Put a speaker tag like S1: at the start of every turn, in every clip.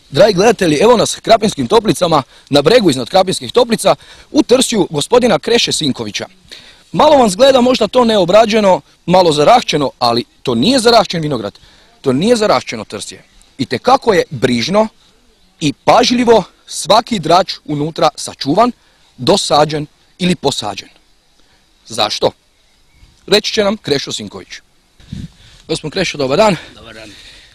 S1: Dragi gledatelji, evo nas Krapinskim Toplicama, na bregu iznad Krapinskih Toplica, u trsju gospodina Kreše Sinkovića. Malo vam zgleda možda to neobrađeno, malo zarahćeno, ali to nije zarahćen vinograd, to nije zarahćeno trsje. Itekako je brižno i pažljivo svaki drač unutra sačuvan, dosađen ili posađen. Zašto? Reći će nam Krešo Sinković. Gospodin Krešo, dobar dan.
S2: Dobar dan.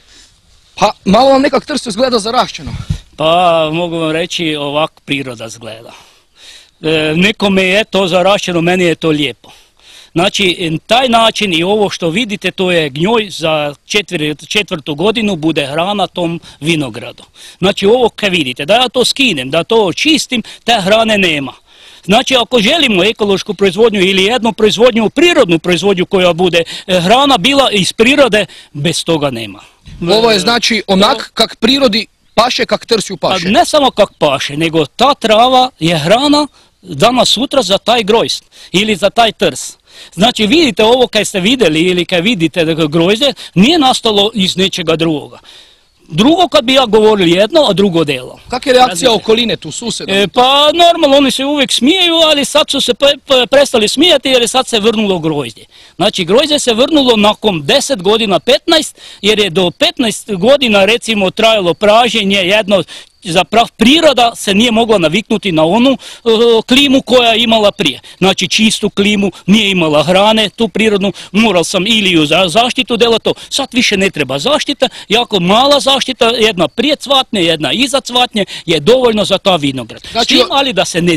S1: Pa malo vam nekak trsje zgleda zarahćeno.
S2: Pa mogu vam reći, ovako priroda zgleda. Nekome je to zarašćeno, meni je to lijepo. Znači, taj način i ovo što vidite, to je gnjoj za četvrtu godinu, bude hrana tom vinogradu. Znači, ovo kad vidite, da ja to skinem, da to očistim, te hrane nema. Znači, ako želimo ekološku proizvodnju ili jednu proizvodnju, prirodnu proizvodnju koja bude hrana bila iz prirode, bez toga nema.
S1: Ovo je znači onak kak prirodi paše, kak trsju paše.
S2: Ne samo kak paše, nego ta trava je hrana danas sutra za taj grojst ili za taj trs. Znači, vidite ovo kad ste vidjeli ili kad vidite grojzde, nije nastalo iz nečega drugoga. Drugo kad bi ja govorili jedno, a drugo delo.
S1: Kak je reakcija okoline tu suseda?
S2: Pa normalno, oni se uvijek smijaju, ali sad su se prestali smijati jer je sad se vrnulo grožđe. Znači, grožđe se vrnulo nakon 10 godina, 15, jer je do 15 godina recimo trajalo praženje jedno. Zapravo priroda se nije mogla naviknuti na onu klimu koja je imala prije. Znači čistu klimu, nije imala hrane, tu prirodnu, moral sam ili u zaštitu dela to. Sad više ne treba zaštita, jako mala zaštita, jedna prije cvatnje, jedna iza cvatnje je dovoljno za ta vinograd. Znači, ali da se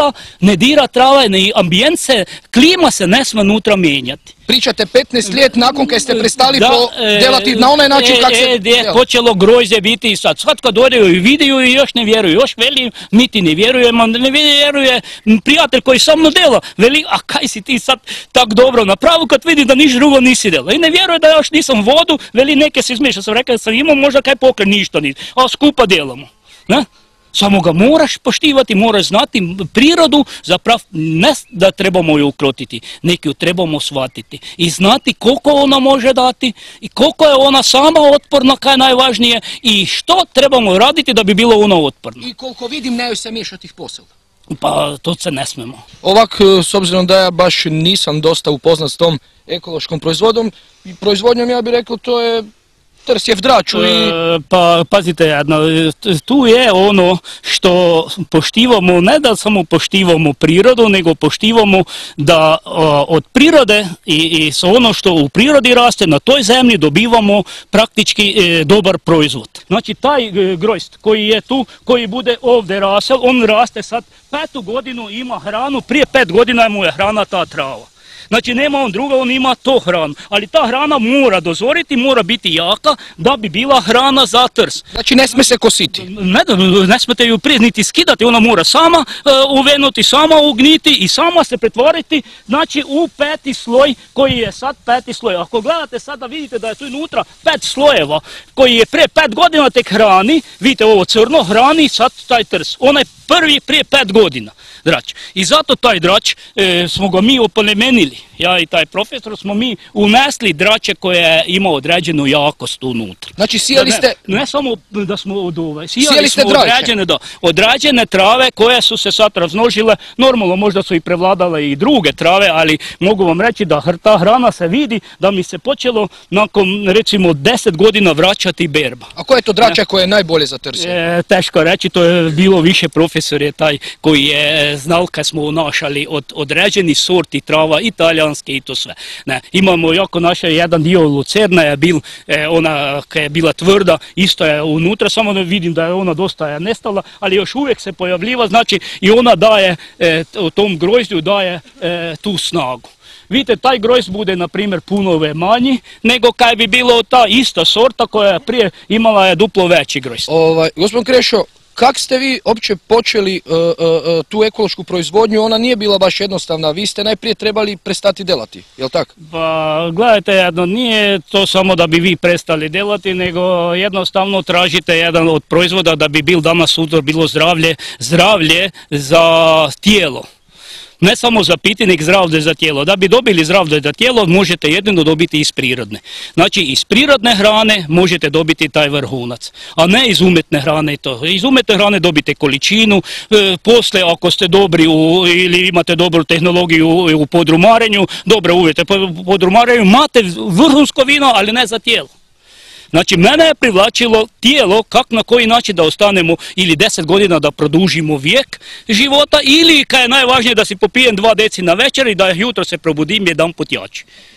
S2: ne dira trava, ambijent se, klima se ne sme unutra mijenjati.
S1: Pričate 15 let nakon kad ste prestali delati na onaj način kak se...
S2: je počelo grožđe biti i sad kad dođeju i vidiju i još ne vjeruju, još veli mi ti ne vjerujemo, ne vjeruje prijatelj koji sa mnom dela, veli a kaj si ti sad tak dobro napravio kad vidi da niš drugo nisi dela i ne vjeruje da još nisam vodu, veli neke se izmišlja, sam rekao da sam imao možda kaj pokre, ništa nisi, a skupa delamo, ne? Samo ga moraš poštivati, moraš znati prirodu, zapravo ne da trebamo ju ukrotiti, nek ju trebamo shvatiti i znati koliko ona može dati i koliko je ona sama otporna, kaj je najvažnije i što trebamo raditi da bi bilo ona otporna.
S1: I koliko vidim, ne joj se miješati ih posao.
S2: Pa to se ne smemo.
S1: Ovak, s obzirom da ja baš nisam dosta upoznat s tom ekološkom proizvodnjom, ja bih rekao to je trsjev drač.
S2: Pa pazite jedno, tu je ono što poštivamo, ne da samo poštivamo prirodu, nego poštivamo da od prirode i ono što u prirodi raste, na toj zemlji dobivamo praktički dobar proizvod. Znači taj grojst koji je tu, koji bude ovdje rasel, on raste sad 5. godinu, ima hranu, prije 5 godina mu je hrana ta trava. Znači nema on druga, on ima to hranu, ali ta hrana mora dozoriti, mora biti jaka da bi bila hrana za trs.
S1: Znači ne sme se kositi?
S2: Ne smete ju prije niti skidati, ona mora sama uvenuti, sama ugniti i sama se pretvoriti, znači u 5. sloj koji je sad 5. sloj. Ako gledate sada vidite da je tu unutra 5 slojeva koji je prije 5 godina tek hrani, vidite ovo crno hrani sad taj trs, onaj prvi prije 5 godina drač. I zato taj drač smo ga mi oplemenili. Ja i taj profesor smo mi unesli drače koje ima određenu jakost unutra.
S1: Znači sijali ste...
S2: Ne samo da smo sijali smo određene trave koje su se sad razmnožile. Normalno možda su i prevladale i druge trave, ali mogu vam reći da ta hrana se vidi da mi se počelo nakon recimo 10 godina vraćati berba.
S1: A koje je to drače koje je najbolje za trsje?
S2: Teško reći, to je bilo više profesor je taj koji je znal kad smo unašali od određenih sorti trava, italijanske i to sve. Imamo jako naše, jedan dio lucerna je bil, ona kad je bila tvrda, isto je unutra, samo vidim da je ona dosta nestala, ali još uvijek se pojavljiva, znači i ona daje, u tom grožđu daje tu snagu. Vidite, taj grojst bude, na primjer, puno manji nego kad bi bilo ta ista sorta koja prije imala je duplo veći grojst.
S1: Gospodin Krešo, kak ste vi opće počeli tu ekološku proizvodnju? Ona nije bila baš jednostavna, vi ste najprije trebali prestati delati, jel' tako?
S2: Pa gledajte, jedno, nije to samo da bi vi prestali delati, nego jednostavno tražite jedan od proizvoda da bi bil danas sutra bilo zdravlje za tijelo. Ne samo za piti, nego zdravlje za tijelo. Da bi dobili zdravlje za tijelo, možete jedino dobiti iz prirodne. Znači, iz prirodne hrane možete dobiti taj vrhunac, a ne iz umjetne hrane. Iz umjetne hrane dobite količinu, poslije ako ste dobri ili imate dobru tehnologiju u podrumarenju, dobre uvjete u podrumarenju, imate vrhunsko vino, ali ne za tijelo. Znači, mene je privlačilo tijelo, kako na koji način da ostanemo ili 10 godina da produžimo vijek života, ili kad je najvažnije da si popijem 2 deci na večer i da jutro se probudim jedan put jači.